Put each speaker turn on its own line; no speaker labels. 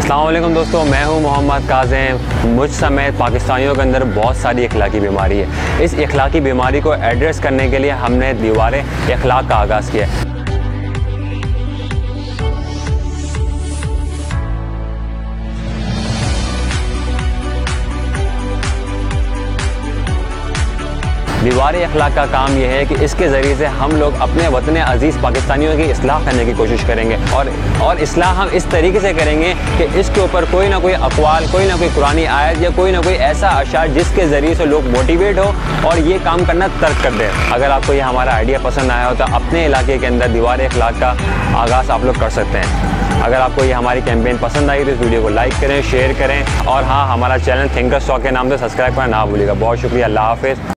अस्सलाम वालेकुम दोस्तों, मैं हूं मोहम्मद काज़िम। मुझ समेत पाकिस्तानियों के अंदर बहुत सारी इखलाकी बीमारी है। इस इखलाकी बीमारी को एड्रेस करने के लिए हमने दीवार इखलाक का आगाज़ किया। दीवार इखलाक का काम यह है कि इसके ज़रिए से हम लोग अपने वतन अज़ीज़ पाकिस्तानियों की इस्लाह करने की कोशिश करेंगे और इस्लाह हम इस तरीके से करेंगे कि इसके ऊपर कोई ना कोई अक़वाल, कोई ना कोई कुरानी आयत या कोई ना कोई ऐसा अशार जिसके ज़रिए से लोग मोटिवेट हो और ये काम करना तर्क कर दें। अगर आपको ये हमारा आइडिया पसंद आया हो तो अपने इलाके के अंदर दीवार इखलाक का आगाज़ आप लोग कर सकते हैं। अगर आपको ये हमारी कैंपेन पसंद आई तो इस वीडियो को लाइक करें, शेयर करें और हाँ, हमारा चैनल थिंकर्स टॉक के नाम से सब्सक्राइब करना ना भूलिएगा। बहुत शुक्रिया। अल्लाह हाफ़िज़।